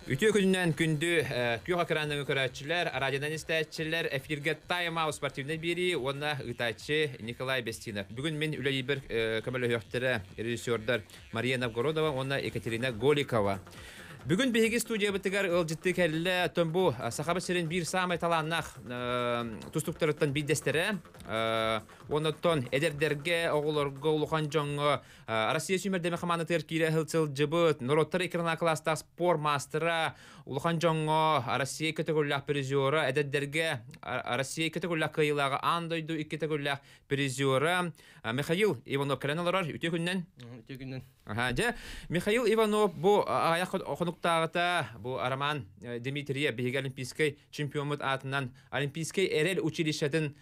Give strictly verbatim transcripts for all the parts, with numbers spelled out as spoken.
Ütü gününden gündü kuyuğa kıranlığı körətçilər, radyodan istəyətçilər, efirgə Time Out sportivdə biri, ona ıtaçı Nikolay Bestinov. Bugün men üləyi bir kömələ höxtərə rejissyorlar Mariya Novgorodova, ona Ekaterina Golikova. Bugün bir studiya bitigar ılcıttı kelle tüm bu sahabı serin bir samay talannak tustuktarıttan bir destere ondan ederderge oğulorga ulukan jonga Rusya sümerdeme xamanı terkiyle hılçıl cıbıt norottar ekrana klasta spor mastera ulukan jonga Rusya kategoriyak prizora ederderge Rusya kategoriyak kıyılağı andoydu iki kategoriyak prizora Mikhail Ivanov kalanalar ütü günden ütü günden Aha, ja Mikhail Ivanov bu ayak konukta bu Araman Dimitriyev bir Olimpiskay çempiyonluk atından Olimpiskay erel uçilişetin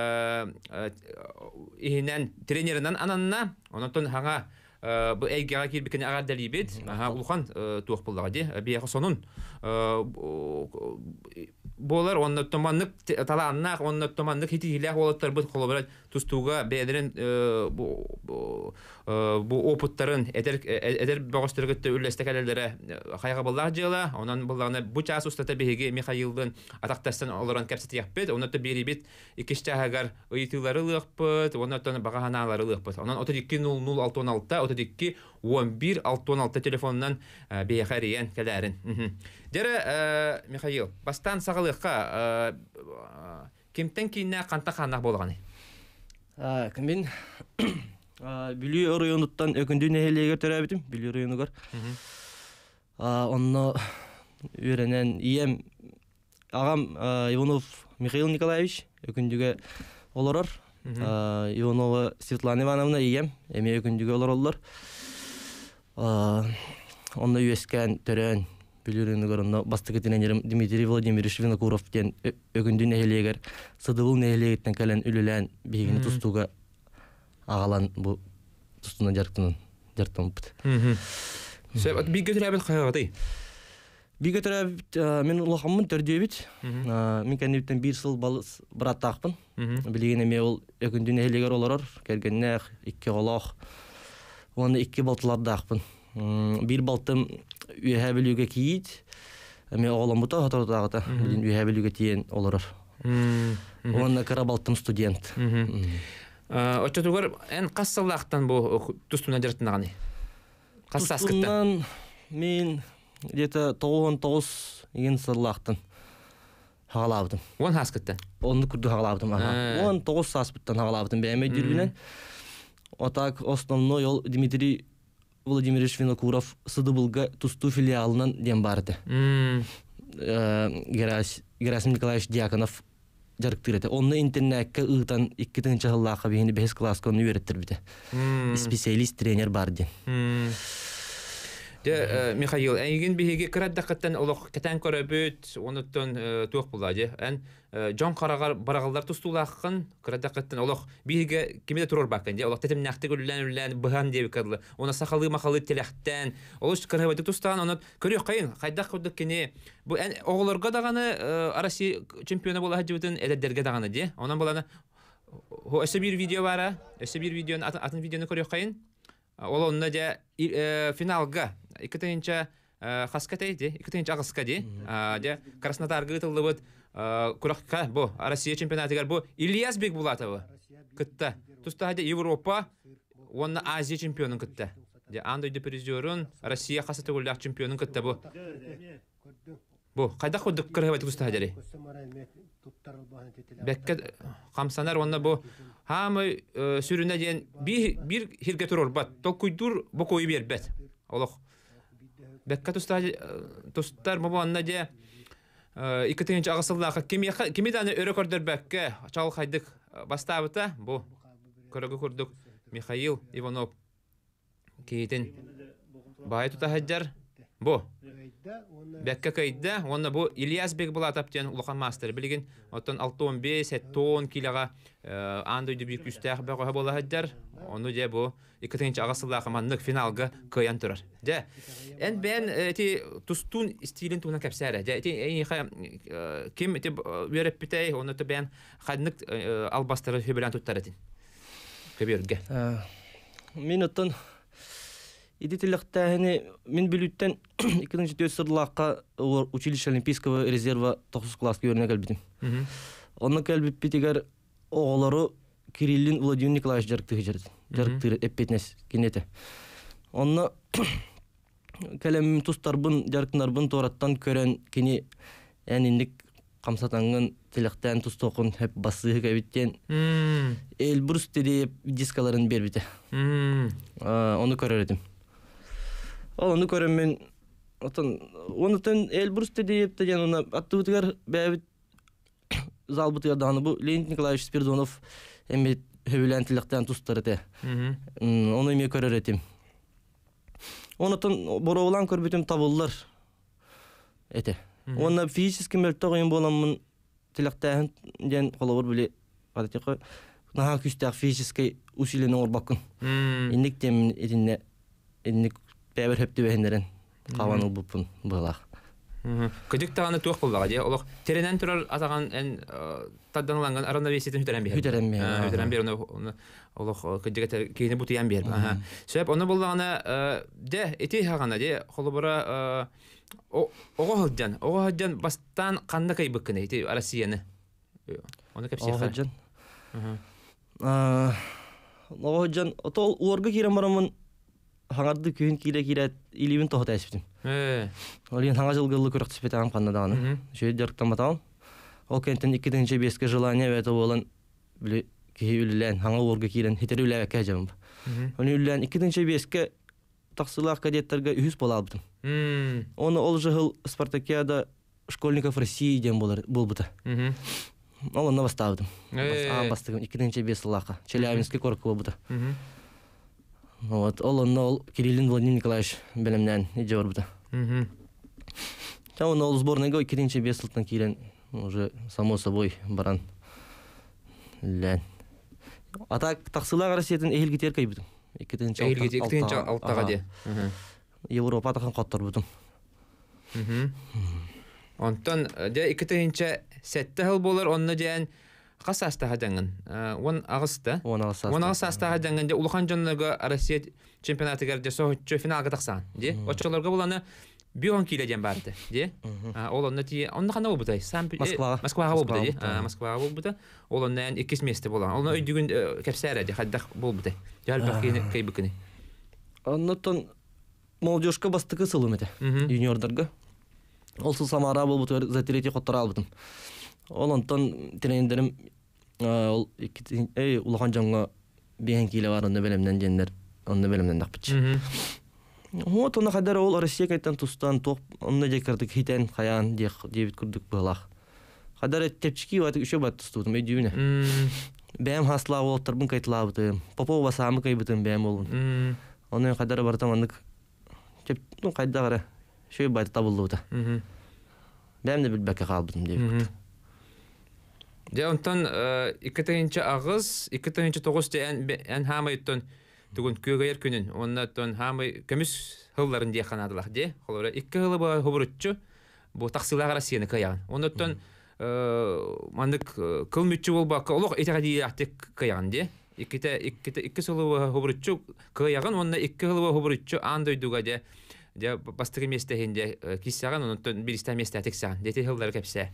ihinen trenerinden ananna ondan hanga bu eygaga kirbikin agar delibet aha ulkan tuğ bulladı bir sonun bolar onun tomanlık talannak onun tomanlık hitiyle olatlar bu kolabora tustuğa beylerin bu bu oputların eder eder bağıştırgıtı üllestekellere hayga bullar jela onun bullarına bu ças ustata bihigi Mikhail'ın ataktastan olaran kapsati yapıp onun da biri bit ikişte hagar uytuları lıqpıt onun da bagahanaları lıqpıt onun otuz iki nol nol altı on altı otuz iki on bir altı on altı telefonundan beyxariyen kelerin dere Mikhail bastan sağlıqqa kimten kinne kanta xanaq bolğany а мен Билүү районуттан өкүндү нехелеге төрөбүтүм Билүү районугар онно үйренен ием агам Иванов Михаил Николаевич өкүндүгө олорор Иванова Светлана Ивановна ием эме өкүндүгө олороллор онно үйескен төрөн Билүү районугар бастыгы тренерим Дмитрий Владимирович Винокуров ден өкүндү нехелегер сыдыбыл нехелегеттен келен үлүлен бигини тустууга агалан бу тустуна жарктын жартым бит. Мм. Сеп би götürәбел кайгыды. Би götürәбит мен улахамын төрдөбит. Мен кәнебиттен бир сыл балыс братакпын. Билеген эме ол өкүндүн элегер олорор, кергенне икки голох. Оны икки балтылардакпын. Бир балтым үйәбелүгө кийит. Эме оголом бута хатырдагыта. Билин үйәбелүгө тиен олорор. Оны кара балтым студент. Очотугар эн кассалактан бу тустуна жартынаганы. Кассаскыттан. Тустунан мен где-то тоғыз тоғыз ген сыллактан хагалабдым. он хаскыттан. Онду күрдү хагалабдым. он тоғыз саспыттан хагалабдым. Бәме жүрбүнен. Отак основной ол Дмитрий Владимирович Винокуров Сыдыбылга тусту филиалынан дем барды. Герасим Николаевич Дьяконов жарыктырды. Онны интернетке ыйтан икки-тынчы жыллакка бени бес классканы үйрөттүр бите. Специалист тренер барды. Де Михаил, эйген биһиги кыраддакыттан олох кетен көрөбүт, онуттан туак булады. Эн жон карагар барагалдар тустулаккын кыраддакыттан олох биһиге кимде турор баккан, де олох тетим накты гүллән-үллән быган деп кырлы. Она сахалы махалы телехтен, олош кырабыты тустан, оны көрөк кайын, кайдак курдук кини. Бу оголорга даганы Россия чемпионы була хаҗыбытын эдердерге даганы, де. Онан буланы Хо эсе бир видео бара, эсе бир видеоны атын видеоны көрөк кайын. Ол онна же финалга икки-тынчы хаскатайди, икки-тынчы агыскади. Же Краснодарга ытылды куракка бу Россия чемпионатыгар бу Ильяс Бекбулатова кытта. Туста хаҗа Европа, онна Азия чемпионын кытта. Же андойды призерун Россия хасаты гуллак чемпионын кытта бу. Бу кайда ходдук кырыбат туста хаҗари. Бекке камсанар онна бу хамы сүрүнө ден бир бир хирге турор бат. Толкуйдур бу кой бербет. Олох. Бекке туста тустар бу онна же икки-тынчы агысыллакка кими кимиданы өрөкөрдөр бекке чал хайдык бастабыта бу көрөгө көрдүк Михаил Иванов кейтен бай тута хаҗар бу Бекке кайда, онна бу Ильяс Бекбулатовтен улахан мастер билген, оттан алты он беш тонн килога андойды бир күстәх бага була хаҗар. Оны же бу икки-тынчы агысыллакка маннык финалга кыян турар. Же эн бен эти тустун стилин туна капсара. Же эти ким эти береп битей, оны то бен хаднык албастыры хөбелән туттаратин. Көберге. Мен оттан Идителлектәһене мин билүттен икенче төс сырлакка училище Олимпийского резерва тоғыз класс көрүнө келбитим. Онны келбит битигер оголору Кириллин Владимир Николаевич жарыктыгы жерди. Жарыктыгы эппетнес кинете. Онны келем тустарбын, жарыктарбын тораттан көрөн кини әниндик камсатанган телектен тустокун хеп басыгы кебиттен. Элбрус деп дискаларын бербите. Оны көрөрөдүм. Onu көрөм мен отон онутан Элбрус деп деген оны аттыбытыгар бәбит залбытыгар даны бу Леонид Николаевич Спиридонов эми хөбүлән тилектен тустары те. Оны эми көрөрөтүм. Онутан боровулан көрбүтүм табыллар. Эте. Оны физически мөлтө коюн боламын тилектен ден колобур биле адатыкы наха күстәк физически усиление орбакын. Индик тем идинне индик бәбер хепти бәһеннәрен каваныл бупын булак. Кыдык таганы тук булдыга ди. Олох теренен турар атаган эн тадданланган аравесетен хүтәрән бер. Хүтәрән бер. Хүтәрән бер оны олох кыдыгы кейне бутыян бер. Аха. Сөп оны булдаганы де эти хагана ди. Холобора ого хаҗан, ого хаҗан бастан кандай кай быкны ди Россияны. Оны кепсе ха. Ого хаҗан. Аха. А ого хаҗан отол урга кирәм барамын. Хаңарды күн кире кире илибин тохта эсптим. Э. Олин хаңа жылгылы көрөк түспетам канаданы. Шөй жарыктан батал. Ол кенттен икинчи беске желание вето болан биле кийүллән хаңа урга кирен хитерүләгә кәҗәм. Оны үллән икинчи беске таксылак кадеттерге үз бола алдым. Оны ол жыл Спартакиада школьников России дем болар булбыта. Ол на бастадым. А бастыгым икинчи бес лака. Челябинский корку булбыта. Вот, он ол Кириллин Владимир Николаевич белемнән иде барбыта. Мм. Та он ол сборныйга икенче беслыктан кирен уже само собой баран. Лән. Ата таксылар Россиядән эхил гитер кайбыдым. Икенче икенче алтага ди. Европа тагын каттыр бутым. Мм. Онтан де икенче сетте хил болар, онны дигән Касаста хаданган. Он агыста. Он агыста. Он агыста хаданган де улхан жонларга Россия чемпионаты гәрдә соһуччы финалга таксан. Ди. Очоларга буланы бион киләдән барды. Ди. Ол онны ти, онны хана булды. Москва. Москвага булды ди. Москвага булды. Ол оннан икки месте була. Ол өйдүгүн кепсәре ди. Хаддак булды. Ялбак кайбыкны. Оннотон молодежка бастыкы сылымыды. Юниордарга. Ол Самара булды. За третий хоттар албыдым. Ол онтон тренердерим ол эй улахан жаңга бен киле бар онда белемнен жендер онда белемнен дакпыч. Вот оны хадар ол Россия кайтан тустан топ онда жекердик хитен хаян дебит курдук булак. Хадар тепчики ват үшө бат тустудум өйдүнө. Бем хасла олтырбын кайтлабыты. Попова самы кайбытым бем ол. Оны хадар бартамандык теп ну кайда гара шөй бат табылды. Бем де билбекке калбым деп. Де онтан икенче агыз, икенче тогуз ден эн хамайттан түгүн көгөйер күнүн. Оннан хамай көмүс хылларын дие канадылар ди. Холора икки хылы ба хобурутчу бу таксылар Россияны каян. Оннан мандык кылмүчү болбак олох этеги аттык каян ди. Икките икките икки сылы хобурутчу каяган, оннан икки хылы хобурутчу андойдуга де де бастыры месте хенде киссаган, оннан биристе месте атыксан. Дети хыллар кепсе.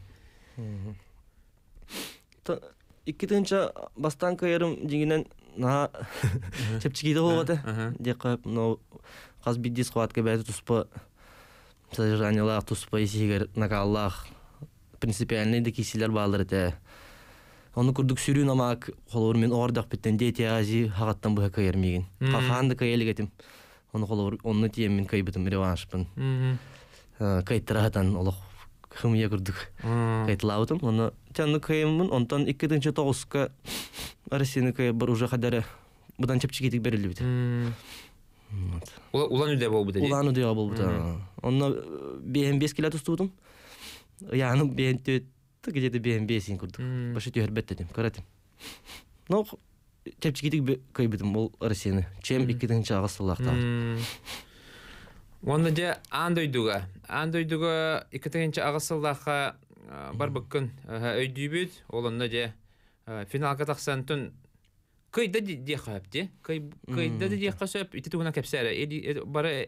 Иккитинче бастан кайрым дигенен на чепчикиде болбады. Дека но казбиддис кватка бәте туспа содержаниялар туспа исигер накаллах принципиальный де кисилер балдыр те. Оны курдук сүрүү намак холор мен ордак биттен дети ази хагаттан бу кайрмеген. Каханды кайлыгетим. Оны холор онны тиемин кайбытым реваншпын. Кайтыраган олох хымия курдук. Кайтлаутым, оны тянны кайымын, онтан иккидинче тогузга Россияны кай бар уже хадаре будан чепчикетик берилди бит. Улан үдө болбуду. Улан үдө болбуду. Онна бен бес кило тустудум. Яны бен төт где-то бен бесин курдук. Башы төрбеттедим, каратым. Но чепчикетик кайбытым ол Россияны. Чем иккидинче агысылакта. Онда же андойдуга. Андойдуга иккидинче агысылакка бар быккын өйдүбүт. Олонда же финалга таксантын Kıyda diye kaptı. Kıy kıyda diye kasap iti tuhuna kapsara. Edi bara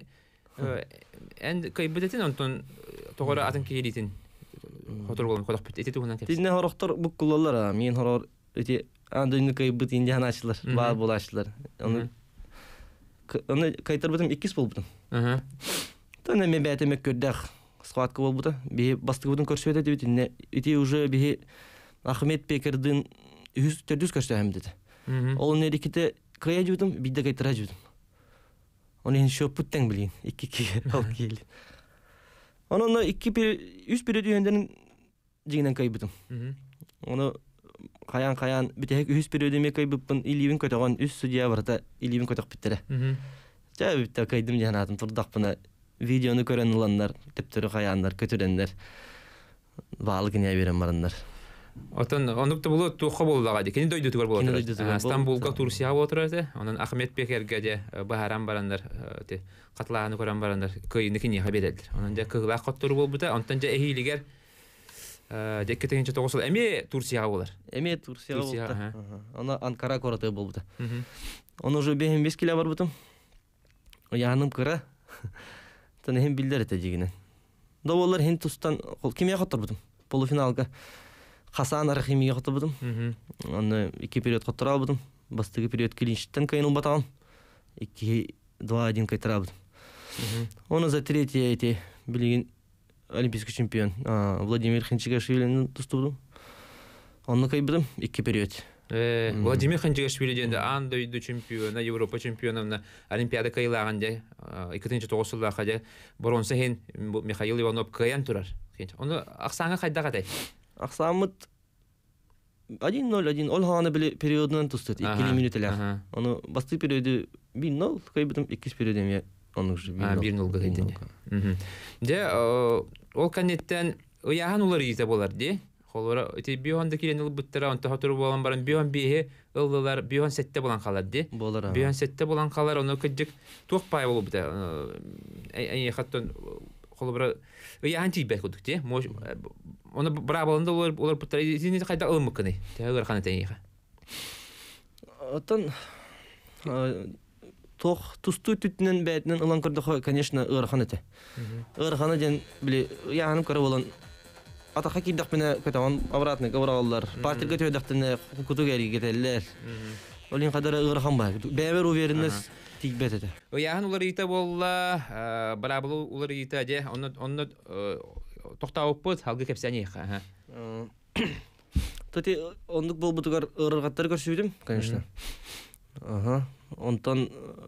en kıybetin ondan toğra atın kiyelitin. Hotor bolun kodak bit iti tuhuna kapsara. Dinne horoktor bu kullanlar ha. Min horor iti andını kıybet indi hanaçlar. Var bulaşlar. Onu onu kaytar bitim ikis bol bitim. Aha. Tane me betemek gördük. Squatka bol bitim. Bir bastık bitim körsüyede de bitim. Iti уже bir Ahmet Peker'din yüz terdüz kaçtı hem dedi. Ол нерекете кая жудым, бидде кайтара жудым. Оны ен шөпүттен билин, iki iki ал кели. Оны iki bir üç bir ödüyönden жигинен кайбытым. Оны каян каян битек üç bir ödüме кайбыппын, иливин көтөгөн üç судья барда иливин көтөк биттере. Жа битте кайдым жанатым турдакпына видеону көрөн уландар, тептери каяндар, көтөрөндөр. Баалы кине берем барандар. Отан онукта булу тухка булдага ди. Кини дойду тугар болот. Стамбулга Турсия отырады. Онан Ахмет Бекерге де бахарам барандар, те катлааны көрөн барандар. Кыйны кини хаберелдер. Онан да кыгла коттор болбута. Онтан да эхилигер деккетенче тогусул эми Турсия болар. Эми Турсия болбута. Аны Анкара кораты болбута. Оны уже бем беш кило бар бутум. Яным кыра. Таны хем билдер эте жигинен. Доволар хен тустан кимия коттор бутум. Полуфиналга Hasan Arhimi'ye katıldım. Onu iki periyot katıldım. Bastığı periyot kilinçten kayınıl batağım. iki два один kaytırabdım. Onu za tretье эти bilgin Olimpisk çempiyon Vladimir Khinchegashvili'nin tuttum. Onu kaybettim iki periyot. Vladimir Khinchegashvili dende Andoydu çempiyonu, Avrupa çempiyonuna Olimpiyada kayılağında ikinci toğusulda kaca bronza hen Mikhail Ivanov kayan turar. Onu aksanğa kayda katay. Аксамыт один ноль один ол хана биле периодунан тустат iki минутлар. Аны басты периоду bir nol кайбытым iki периоду эме аны уже bir nol кайдын. Де ол канеттен уяхан улар ийзе болар ди. Холора эти бионда киленил буттара онта хатыр болан баран бион бие ыллар бион сетте болан калар ди. Бион сетте болан калар аны кыжык тук пай болуп да. Ай хаттан холора уяхан тийбек кудук ди. Onu bravo'nda olur olur bu tarafı izini kayda alınmak ne? Tehir kanı teyniğe. Atan toh tustu tütünen beytinen alan kırdı конечно ırxanı te. Irxanı den bile yani karı olan ata hakimdak bana katawan avratne kavralar. Partilge töydüktene kutu geri giderler. Olin kadar ırxan var. Bever uveriniz tikbet ede. O yani ular ite bolla bravo ular ite je onu onu Toxtawıp bud, halgı kepseni ha. Tati onduk bol butugar ırgatları görsüydüm, конечно. Aha. Ondan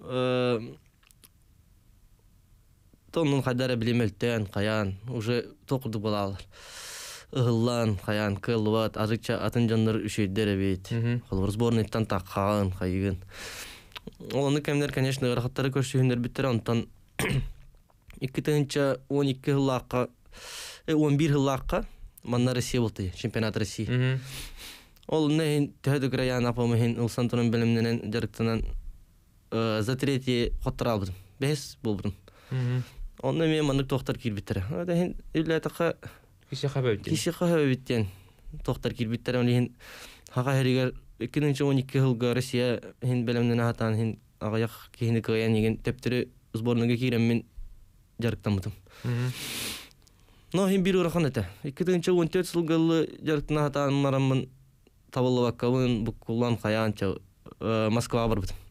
tonun kadar bilemelten, kayan, уже toqurdu bolalar. Ihıllan, kayan, kılvat, azıkça atın canları üşüydere beyt. Qalvar sbornayttan taqqağın, qayıgın. Onu kemler, конечно, ırgatları görsüydüler bittir, ondan iki tınca on iki hıllaqqa он bir hıllaqqa manna Россия boldu, çempionat Россия. Ол не тәһәдә граян апамы һин Улсантонын белемнән директордан за третье хоттар алдым. Бес булдым. Онда мен мандык тоқтар кирбиттер. Ада һин үлләтәкә киши хабабит. Киши хабабиттен тоқтар кирбиттер. Аны һин хага һәригәр икенче он ике елга Россия һин белемнән атан һин агаяк киһине граян дигән тәптире сборныйга кирәм мен директордан булдым. Но һин бир урхан әтә. икенче он төрт елга директордан атан марамын Тавыллабаккавын буккулан хаянча Москва бар бит.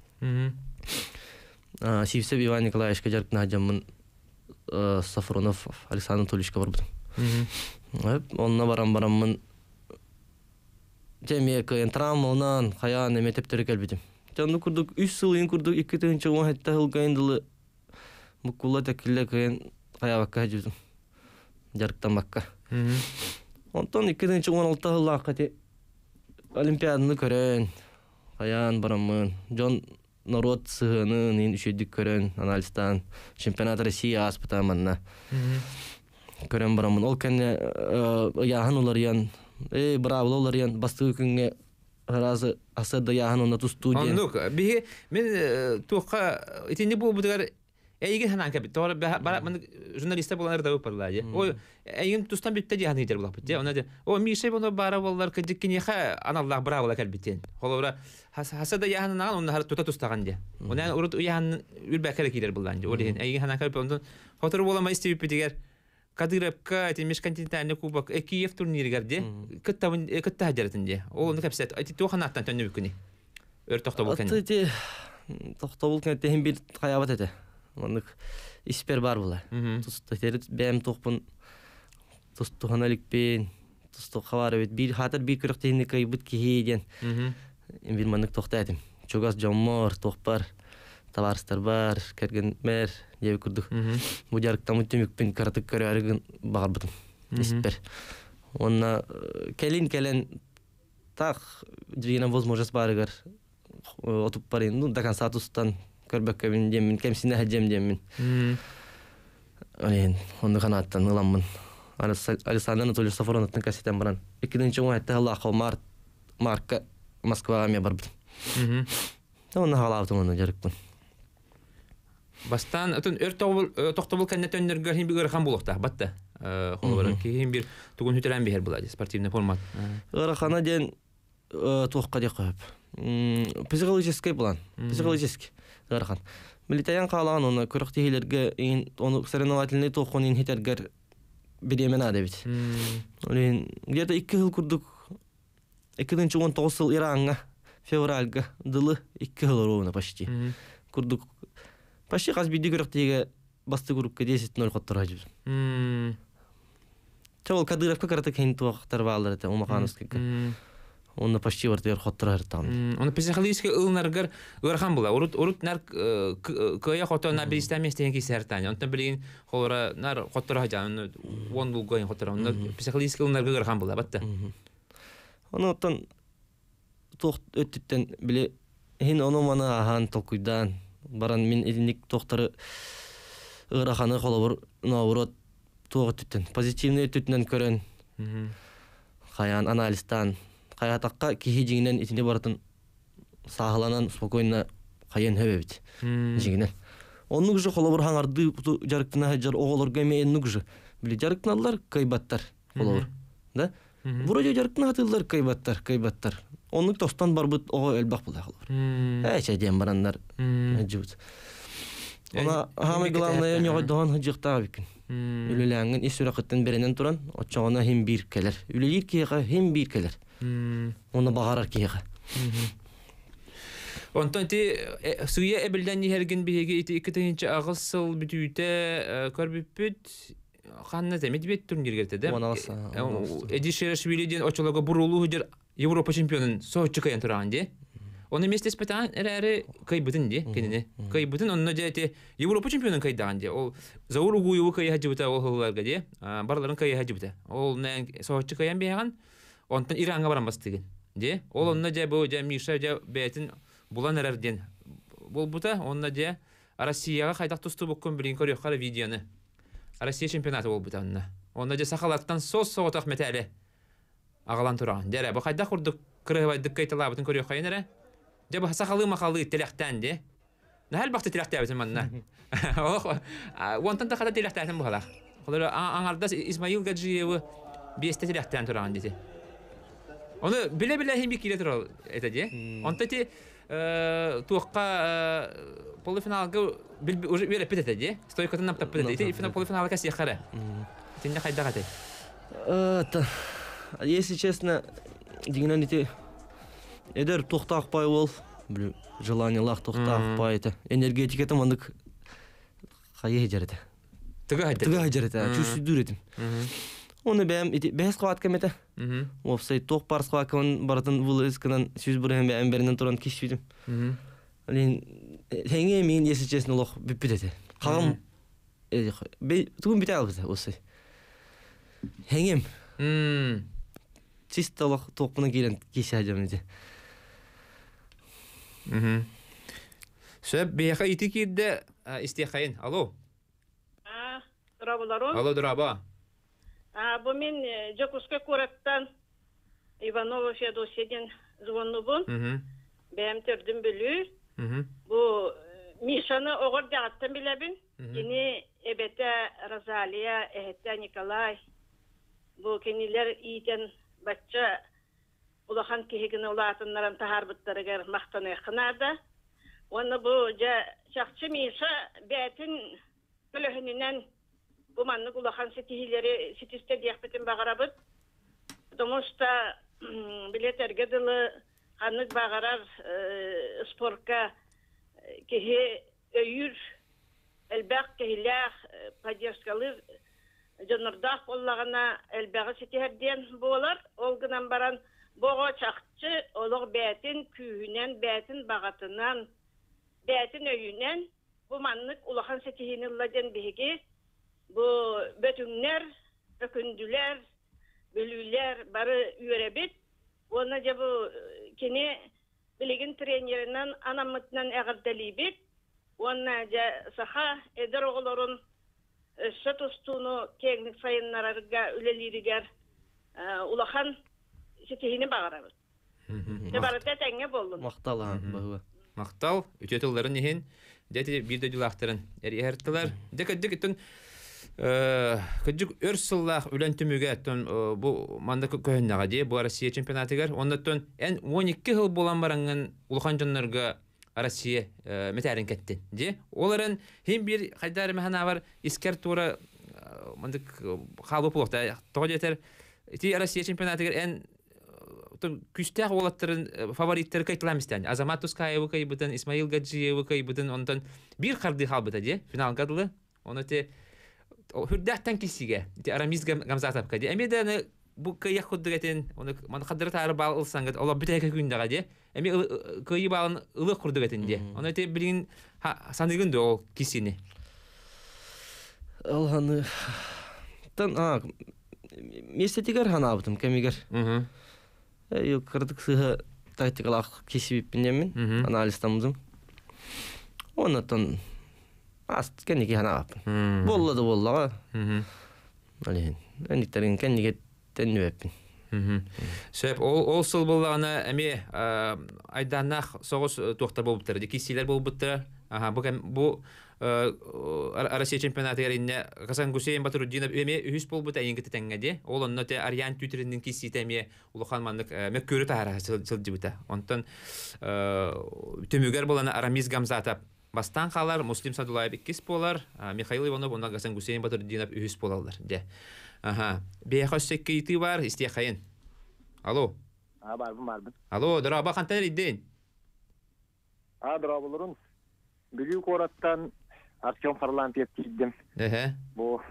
Мм. Сивсев Иван Николаевичка жаркна хаджамын Сафронов Александр Анатольевичка бар бит. Мм. Онна барам-барамын Жемек травманан хаян эметептер келбитим. Жанды курдук үч жыл ин курдук икинчи он хетте хылгайындылы буккула текилле кыйын хаябакка хаджудум. Жарктан бакка. Мм. Онтон икинчи он алты хыллакка Олимпиаданы көрөн, хаян барамын, жон народ сыгынын ин үшөдүк көрөн, анализтан, чемпионат России аспыта манна. Көрөн барамын, ол кәне яхан олар ян, эй, браво, олар ян, бастығы күнге разы асырда яхан онна тусту ден. Аннук, биге, мен туққа, итинде бұл бұдығар Эйген ханан кабит. Тора бара мен журналистер булар да упарлады. О эйген тустан битте дияны итер булак бит. Она де о Миша боно бара булар кидиккини ха аналлах бара була калбитен. Холора хасада яһаннан онны хар тута тустаган де. Онан урут яһан үрбәкәле килер булдан. О дигән эйген ханан кабит ондан хотыр була майстып битигәр. Кадыровка тимеш континентальный кубок Киев турниргәрде. Кыттабын кытта хаҗаратынде. Ол капсат айти туханаттан төнне бүкүни. Өр тохта булган. Атты тохта булган тем бир каябат эте. Онык испер бар була. Тусту терит бем тохпун тусту ханаликпен тусту хабар бит бир хатыр бир кырык техника бит киһеден. Эм бир манык тохта этим. Чогас жоммор тохпар товарстар бар, керген мер, ев курдук. Бу жарыктан мүтүмүкпен каратык көрөрүгүн бар бутум. Испер. Онна келин келен так жина возможность барыгар отуп барин, ну до конца тустан көрбөккө мен демин, кемсине хаджем демин. Олен, онды канаттан ыламмын. Александр Анатольевич Сафроновтун кассетен баран. Экинчи оңайтта Аллаху март марка Москвага ме бар бутум. Онна халаптым оны жарыкпын. Бастан атын өр тохтобул каннетөннөргө хим бир хан булукта батта. Холбар ким бир тугун хүтөрән бер булады спортивный формат. Ырахана ден тохка деп коюп. Психологический план. Психологический. Ырхан. Милитаян калаган оны көрөк тегелерге оны соревновательный тохкон ин хетергер биремен ада бит. Олен где-то iki жыл курдук. экинчи он тогуз жыл Иранга февральга дылы iki жыл ровно почти. Курдук почти каз биди көрөк теге басты группка десять ноль коттора жүр. Мм. Чол Кадыровка карата кен токтор балдар эте Умахановский. Оны почти вартер коттора там. Оны психологический ылнаргар ырхан була. Урут урут нар кыя хотона бистами стен кисертан. Онтан билин холора нар коттора жан он бул гойн коттора. Оны психологический ылнаргар ырхан була батта. Оны оттан тохт өттүттен биле хин оны мана ахан толкуйдан баран мен эдинник тохтору ыраханы холобур наурот тоғыттын. Позитивный өттүттен көрөн. Каян анализтан каятакка кихи жигинен итинде баратын сахаланан спокойно каян хөбөбүт. Жигинен. Оннук же холобур хаңарды жарыктына жар оголорго меннук же. Биле жарыктналар кайбаттар холобур. Да? Вроде жарыктына атылар кайбаттар, кайбаттар. Оннук тостан барбыт ого элбак булай холобур. Эче дем барандар. Жут. Она самое главное не отдан хыжыкта бикин. Үлеләнгән ис вакыттан беренен туран, очагына һәм бир келер. Үлелер киега һәм бир келер. Оны багарар киега. Онтан ти суя эбелдән нихәрген биге икенче агысыл бүтүтә көрбүпүт ханна демет бит турниргә тәдә. Эдишер Швилиден очолога бурулу һәр Европа чемпионын соочы каян турган ди. Оны месте спетан эрәре кайбытын ди, кенене. Кайбытын онны дәте Европа чемпионын кайдаган ди. Ол Зауругу юк кай хаҗыбыта ол хылларга ди. Барларын кай хаҗыбыта. Ол нән соочы каян беган. Онтан Иранга барам бастыгын. Ди. Ол онны дә бу дә Миша дә бәтин булан эрәрден. Бул бута онны дә Россияга кайдак тусту буккан билин көрөккә видеоны. Россия чемпионаты бол бута онны. Онны дә сахалаттан сос соотак метәле. Агалан турган. Дәрә бу кайда курдык кырыбайдык кайталабытын көрөккә инере. Жабы сахалы махалы телехтан ди. Нахал бакты телехтабыз манна. Ох, вонтан да када телехтан бу хала. Холор аңарда Исмаил Гаджиев бесте телехтан турган ди. Оны биле-биле хим бик килетер эте ди. Онта ти туакка полуфиналга уже бере петете ди. Стойкадан наптап петете. Ти финал полуфиналга сехара. Тинде кайда гате. Э, если честно, дигнан ити эдер тохтакпай бол, бил желание лах тохтакпай это. Энергетика там андык кайы жерде. Тыга хайда. Тыга жерде. Чүсү дүретим. Оны бәм ити бес кват кемете. Мм. Опсай тох парс кват кан баратын бул эсканан сүз бурем бәм беринен туран кишвидим. Мм. Алин хеңе мен если честно лох биппете. Кагым э тугун бите албыз осы. Хеңем. Мм. Чисто лох топуна келен кишажам ди. Мм. Сөп беха ити кирде истехайын. Алло. А, дурабаларым. Алло, дураба. А, бу мен Жокускай кораттан Иванова Феодосияден звоннубун. Мм. Бәм төрдүм бүлү. Мм. Бу Мишаны огор жагаттан билебин. Yine ebete Rozalya, ehette Nikolay. Bu keniler iyiden batça ulahan kehigini ulatınların taharbıtları maqtanı kınarda. Onu bu şakçı miyse betin kölöhününen bu manlık ulahan setihileri sitiste diyekbetin bağırabıt. Domusta bilet ergedilı hanık bağırar sporka kehi öyür elbaq kehilah padyaskalı Canırdak ollağına elbağı setiherdiyen boğalar. Olgınan baran boğa çakçı oluq bəyətin kühünen, bəyətin bağatından, bəyətin öyünen bu manlık ulağan setihini ılladen bihigi bu bütünler, ökündüler, bölüler barı üyerebit. Onaca bu kini biligin trenerinden anamıtından əğirdelibit. Onaca saha eder oğulorun Össö tostunu teknik sayınlararga üleliriger ulahan sitihini bağırabız. Tebarete tenge boldun. Maqtal ha bu. Maqtal ütütüllerin nihin deti bir de dilakların eri erttiler. Deke diketün küçük örsüllах ülentümüge bu mandakı köhünnaga diye bu Rusya çempionatıgar ondan en on iki yıl bolan barangın ulahan canlarga Rusya meterin kettin diye. Onların hem bir haydar mehana var isker tura mandık xalı pulukta toğu yeter. Ti Rusya çempionatıgar en küstah olatların favoritleri kayıtlamıştı. Azamat Tuskayev'ı kaybıdan, İsmail Gacıyev'ı kaybıdan ondan bir kardı halbıda diye final kadılı. Onu te hürdahtan kisiga. Ti Aramiz Gamzatov kadi. Emi de bu kıyı kudretin onu man kadar tarı bağılsan gad Allah bir tek günde diye. Emi kıyı bağın ılık kudretin diye. Onu te bilin sanırım da o kisini. Alhanı tan ha Mestetigar hanabıtım kemiger. Hı. Yok kırdık sıhı taktikalak kesip binemin analistamızım. Ondan ast kendiki hanabıtım. Bolla da bolla. Hı. Öyle. Endiklerin kendiki tenüepin. Söp ol olsul bollağına emi aydanaq soğuz toxta boluptır. Kisiler boluptır. Aha bu bu Rusya çempionatı yerine Hasan Hüseyin Baturuddinov emi üç bolbuta yengiti tengedi. Olonno te Aryan Tütürünün kisi temi ulukan manlık mekkürü tahara sılcıbıta. Ondan tümüger bolana Aramiz Gamzatov bastan qalar, Muslim Sadulayev ikis bolar, Mikhail Ivanov ondan Hasan Hüseyin Baturuddinov üç bolallar. De. Aha. Beyxos sekkeyti var istiyaqayın. Alo. Ha barbım barbım. Alo, daraba kantan idin. Ha darabaların büyük orattan Artyom Farlantyev gittim. Ehe. Bu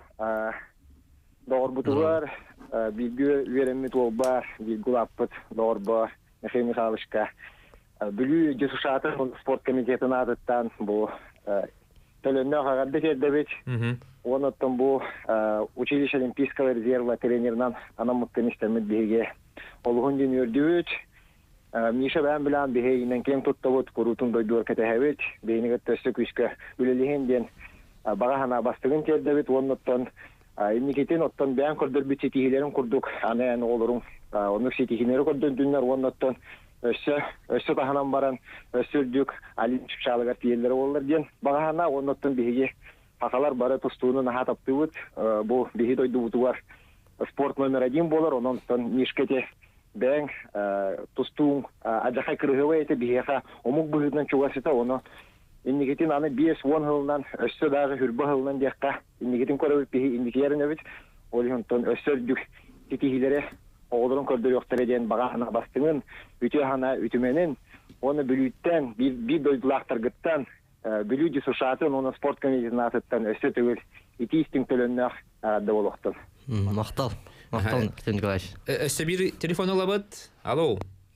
doğru butu var. Bilgi verimli olba, bilgi lapıt doğru Mikhail Mikhailishka. Büyük cesusatın sport komitetine adıttan bu Төлөннө кагарды кердебит. Онуттан бу училище Олимпийского резерва тренеринан анамыттын иштемит биге. Олгун ден өрдүбүт. Миша бен билан бигейинен кем туттабыт курутун дойдур кетебит. Бейниге төстө күскө үлелиген ден багахана бастыгын кердебит. Онуттан эмникетин оттан бен көрдөрбүт сетихилерин курдук. Анан олорун онук сетихилери көрдөрдүнөр. Онуттан Össü, össü tahanan baran, össürdük, Alimçik çağlıgar tiyelleri olurlar diyen. Bağahana onnottun bihigi hakalar bara tustuğunu naha taptıvıt. Bu bihi doydu butu var. Sport номер один болар, onnottun nişkete ben tustuğun acakay kırıhıva eti bihiha omuk bihidden çoğasıta onu. İndiketin anı beş on hılından, össü dağı hürbü hılından diyekka. İndiketin korabit bihi indiki yerin evet. Olihonton össürdük titihilere. Oğulun kördür yoktur eden bağahana bastığın, ütü hana ütümenin, onu bülütten, bir, bir doydulaqtır gıttan, bülücü suşatın, onu sport komitetine atıttan, ösü tügül, iti istin tölünler ağırda oluqtun. Maqtal, maqtal, Nikolaş. Ösü bir telefon olabıt. Alo.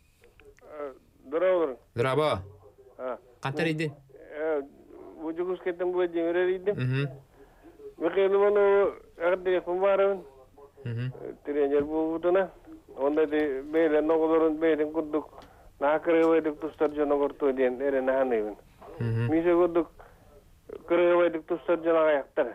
Duraulur. Duraba. Kantar idin? Bu cukus ketten bu jengrer idin. Mikhail onu ağırda yapın varın. Trener bu butuna. Onda de beyler noqolorun beyden kudduk. Na kırıvaydık tustarca noqortu diyen ere nahanayın. Mise kudduk kırıvaydık tustarca naqayaqtar.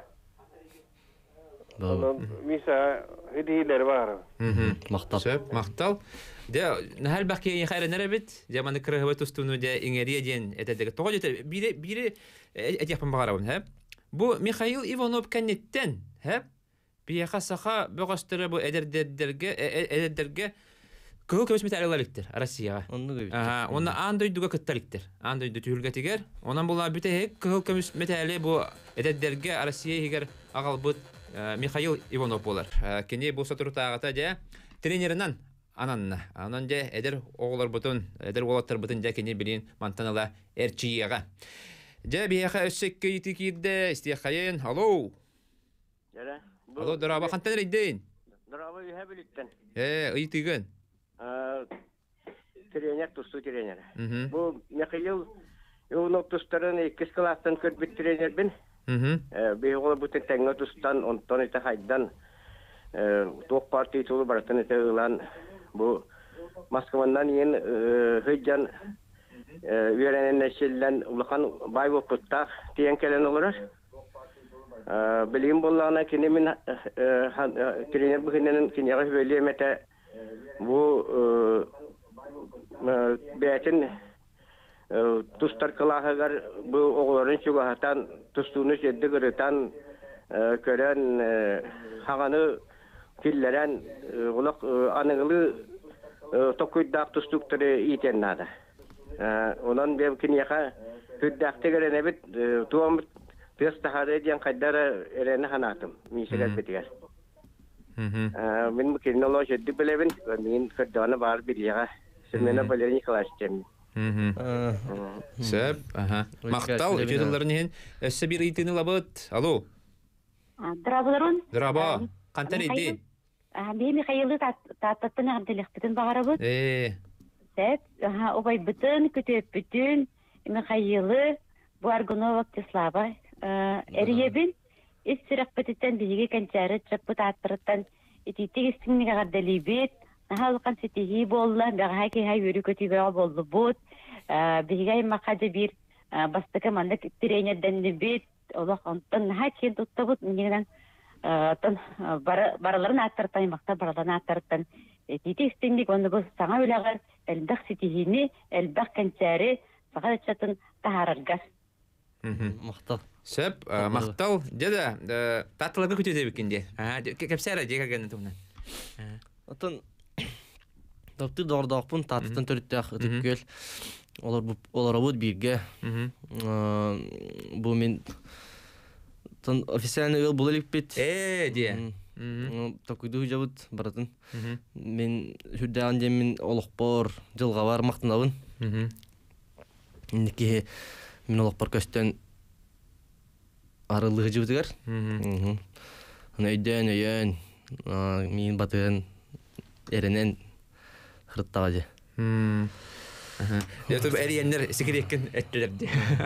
Misa hidihiler var. Maqtal. Söp, maqtal. De nahal bakiye xayra nerabit. Jamanı kırıvay tustunu de ingeriye diyen etedeki. Toğu jete biri biri et yapın bağarabın hep. Бу Михаил Иванов кеннеттен, хеп? Бияха саха бөгөстөрө бу эдердерге эдердерге көгө көмөс металлалыктыр Россияга. Ага, оны андойдуга кытталыктыр. Андойду түлгө тигер. Онан була бүтө көгө көмөс металлы бу эдердерге Россия хигер агалбыт Михаил Иванов болар. Кене бу сатуртагата же тренеринен ананна. Анан же эдер оглар бутун, эдер болоттар бутун же кене билин мантанала эрчияга. Же бияха өссөккө итикирде истияхайын. Алло. Жара. Алло, драба кантан рейден? Драба юхабилиттен. Э, ыйтыгын. А тренер тусту тренер. Мгм. Бу Михаил Иванов тустарын экки класстан көрбүт тренер бин. Мгм. Э, бейгол бутен теңге тустан онтон ите хайдан э ток партия тулу баратын ите ылан бу Москвадан ен хыжан э веренен нешеллен улахан бай болуптак тиен келен олар. Э билим боллана кине мен тренер бүгүнен кинега белемете бу э бетин тустар калахагар бу огларын чугатан тустуны жедде гырытан көрөн хаганы киллерен улак аныгылы токуйдак тустуктары итеннада. Онан бем киняха хүддакты гөрене бит туам тестахары диян кайдара эрене ханатым мисегер битигер. Мгм. Э мен киноло жедде белебин мен кырданы бар билига. Семена балерин класстем. Мгм. Сөп, ага. Мактал, жедуларын ен. Өссө бир итини лабыт. Алло. Драбыларын? Драба. Кантан рейден? Бе Михаилы таттатын ағамдылықтытын бағарабыт. Э. Сәт, обай бүтін, күтеп бүтін, Михаилы, Буаргунова Ктислава, әріебін, ес сүрек бітіттен бейге кәнчәрі чаппыт аттырыттан, ететек істіңнеге ғаддалибет, Нахалқан сетихи болла, бәғай кейхай өрі көтібеға болды бұд, бейгай мақады бір бастықы мандық тренерден бет, олақ онтан наға кен тұтты бұд, негенен бараларын аттырттан, мақта бараларын аттырттан, ететек істіңнеге оны бұл саңа өлағар, әлбәқ сетихини, әлбәқ кәнчәрі, саға дәтшатын тахараргар. Мақтал. Сөп, мақтал. Деда, таттылығы күтеді бекенде. Кәпсәрі дегергені тұғынан. Атын Тапты дордақпын, татытын төрттіғ үтіккел. Олар абуд бирге. Бұл мен официальный ел бұл әлік бет. Э, де. Такуйды жабыд баратын. Мен хүрдәған дем мен олық бар, жылға бар мақтынауын. Ендеке мен олық бар көстен арылығы жібітігер. Өйден, өйен, мен батығын әрінен Хрыттава же. Я тут эриеннер секреткен әттелерді.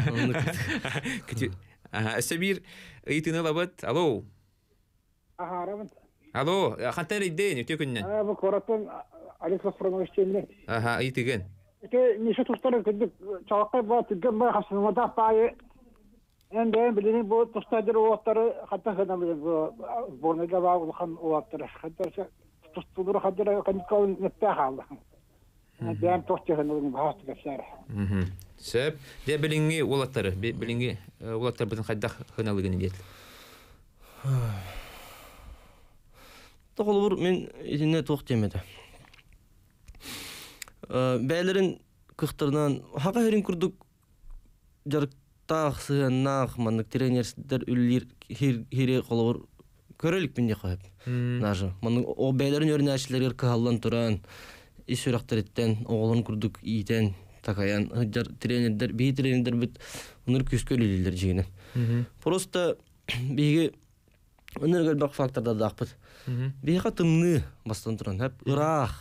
Өсі бір ұйтыны лабыт. Алло. Ағарабын. Алло, қантан рейден, өте күннен? Бұл қоратын Александр Фронович тенде. Аха, ұйтыген. Өте неше тұстары күндік чалақтай ба, түгген ба, қасынымада байы. Енді ән білінің бұл тұстадыр оғаттары қаттан қадан білін бұл борнайда ба ұлған оғаттары. Қаттарша Тустудур хадыра каникал неттахал. Дәм тохтыгын улын баһасты кәсәр. Мм. Сөп, дә билинги улаттары, билинги улаттар бүтән хаддах хыналыгын дит. Тоғылыр мен изинне тоқ демеді. Бәлерін кықтырынан хақа херин күрдік жарықтақ сығаннақ мандық тренерсіздер үлілер хере қолығыр көрелік мен де қойып. Нажы. О бәлерін өрін әшілерге қағалан тұран, ис өрақтареттен, оғылын күрдік иетен, такаян, тренердер, бей тренердер біт, ұныр көскөл елелер жегені. Просто бейге өнергел бақ факторда дақпыт. Бейға тымны бастан тұран, әп ұрақ.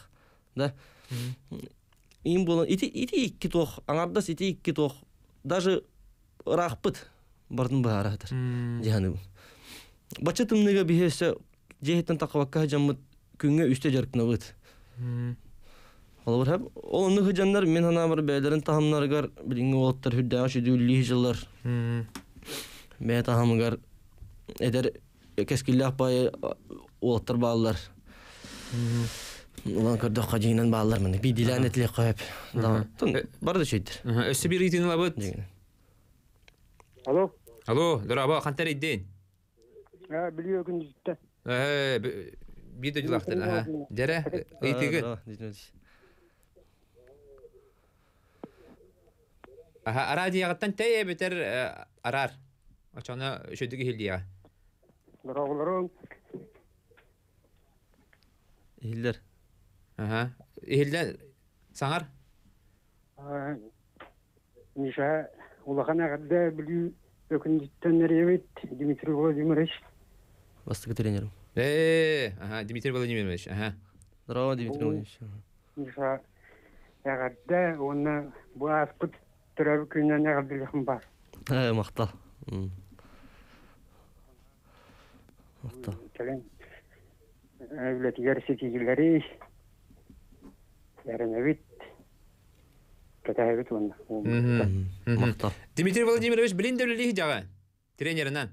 Ең болан, ити икки тоқ, аңардас ити икки тоқ, даже ұрақпыт бардың бағара атыр. Жегені бұл. Бачы тымныға бейесі жехеттен тақываққа жамыт күнге үсте жарқына бұд. Олар әп, ол ұнығы жандар мен ана бір бәлерін тахымларығар біліңгі олаттар хүрдәға шүді үлі жылар. Бәй тахымығар әдер кәскілі ақпайы олаттар бағылар. Олан көрді қажиынан бағылар мәні. Бейділән әтілі қойып. Барды шөйдір. Өсі бір итін лабыд. Алло? Алло, дораба хантар идден. А, билиyor gün cidden. Э, bir de julaqtın. Aha. Jere, итиген. Aha, aradiyaqtan tey beter arar. Açana şödüge hildiya. Bravolarım. Hiller. Aha. Hilden sanar. Mişa ulaqana kadar biliyor gün cidden nereye bit Dimitri Vladimirovич. Bastık trenerim. Э, aha, Dmitri Vladimirovich. Aha. Здорово, Дмитрий Владимирович. Mişa ya kadar ona bu aspıt türevi günden ne kadar var. Э, мақтал. Мақтал. Келен evlet yarısı kişileri yarın evit katahibet onda. Мақтал. Dmitri Vladimirovich bilin devliliği jaga. Trenerinden.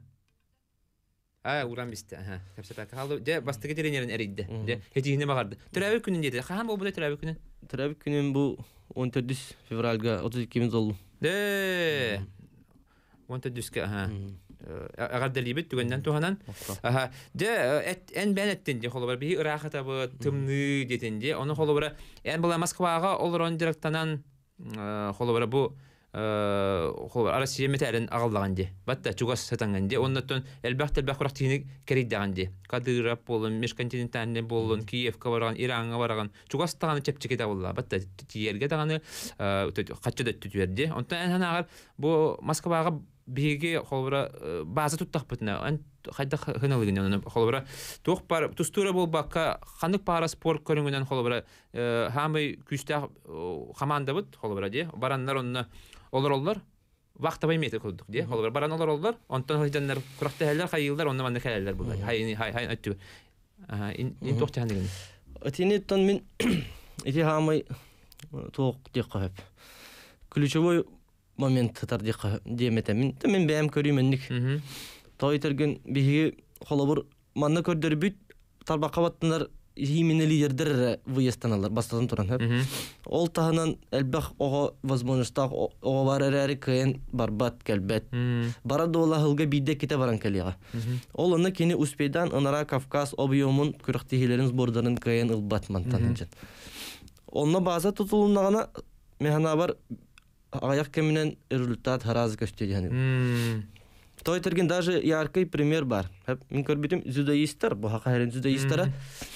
Ha, uran biste. Aha. Kapsata kaldı. De bastığı trenerin eridi. De hecihine bakardı. Trafik günün dedi. Kaham o bu da trafik günün. Trafik günün bu on dördüncü fevralga otuz ikimiz oldu. De. on dördüncü aha. Agar delibet tugenden tuhanan. Aha. De et en ben ettin de holobar bir ıraqata bu tımnı dedince onu holobara en bula Moskvaga olron direktanan holobara bu holobar Arasiya metalen ağallandı. Batta çugas satangandı. Ondan elbaq elbaq quraqtini keriddandı. Kadyrov bolun, Meşkontinentalne bolun, Kiyevga bargan, İran'a bargan. Çugas tağını çepçekede bolla. Batta tiyerge tağını qaççada tütüverdi. Ondan en agar bu Moskvaga bigi holbara bazı tuttaq bitna. En hayda hınalıgın onu holbara toq par tustura bol bakka xanık para spor körüngünden holbara hamı küstaq xamanda bit holbara di. Baranlar onu olur olur. Vaqta baymete koyduk diye. Holbara baran olur olur. Ondan hocanlar kuraqta heller hayıllar onu manda kaleller bu. Hay hay hay ötü. Aha in in toqtandigin. Atinitan min ити хамай тоқ диққап. Ключевой момент татар диққа деметем. Мен мен бәм көрүмөнник. Тойтерген биги холобур манна көрдөрбүт талбакка баттындар именно лидердер выезданалар бастадан туран хеп. Ол тахынан элбах ого возможността ого барары кыен барбат келбет. Бара дола хылга бидде кете баран келига. Ол аны кени Успейдан ынара Кавказ объемун күрөктегилерин сбордарын кыен ылбат мантанын. Онна база тутулундагана механа бар аяк кеминен результат харазы көстөрүн. Тойтерген даже яркий пример бар. Мен көрбүтүм дзюдоисттер, бу хакайрын дзюдоисттер.